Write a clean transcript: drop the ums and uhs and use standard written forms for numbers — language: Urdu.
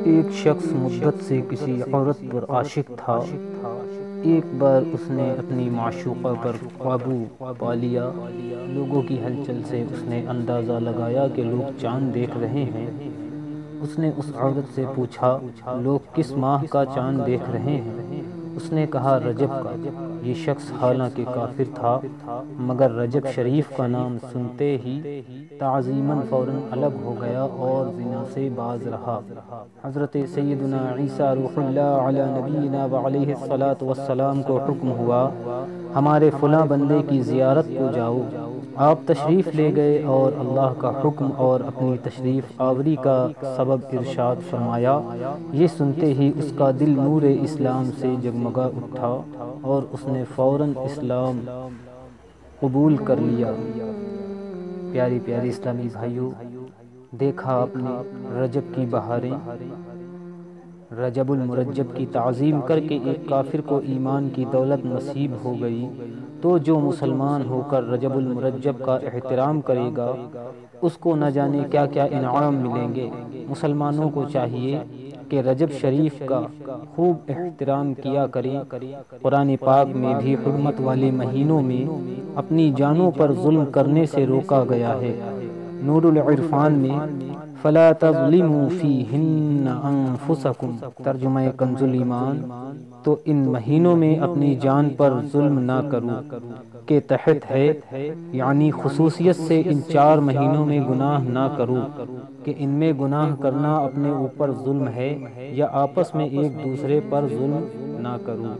ایک شخص مدت سے کسی عورت پر عاشق تھا۔ ایک بار اس نے اپنی معشوقہ پر قابو پا لیا۔ لوگوں کی ہلچل سے اس نے اندازہ لگایا کہ لوگ چاند دیکھ رہے ہیں۔ اس نے اس عورت سے پوچھا، لوگ کس ماہ کا چاند دیکھ رہے ہیں؟ اس نے کہا، رجب کا۔ یہ شخص حالانکہ کافر تھا، مگر رجب شریف کا نام سنتے ہی تعظیماً فوراً الگ ہو گیا اور زنا سے باز رہا۔ حضرت سیدنا عیسیٰ روح اللہ علی نبینا وعلیہ الصلاۃ والسلام کو حکم ہوا، ہمارے فلاں بندے کی زیارت کو جاؤ۔ آپ تشریف لے گئے اور اللہ کا حکم اور اپنی تشریف آوری کا سبب ارشاد فرمایا۔ یہ سنتے ہی اس کا دل نور اسلام سے جگمگا اٹھا اور اس نے فوراً اسلام قبول کر لیا۔ پیاری پیاری اسلامی بھائیوں، دیکھا آپ نے رجب کی بہاریں، رجب المرجب کی تعظیم کر کے ایک کافر کو ایمان کی دولت نصیب ہو گئی، تو جو مسلمان ہو کر رجب المرجب کا احترام کرے گا اس کو نہ جانے کیا کیا انعام ملیں گے۔ مسلمانوں کو چاہیے کہ رجب شریف کا خوب احترام کیا کریں۔ قرآن پاک میں بھی حرمت والے مہینوں میں اپنی جانوں پر ظلم کرنے سے روکا گیا ہے۔ نور العرفان میں فلا تظلموا فیہن انفسکم، ترجمہ کنز ایمان، تو ان مہینوں میں اپنی جان پر ظلم نہ کرو کے تحت ہے، یعنی خصوصیت سے ان 4 مہینوں میں گناہ نہ کرو کہ ان میں گناہ کرنا اپنے اوپر ظلم ہے، یا آپس میں ایک دوسرے پر ظلم نہ کرو۔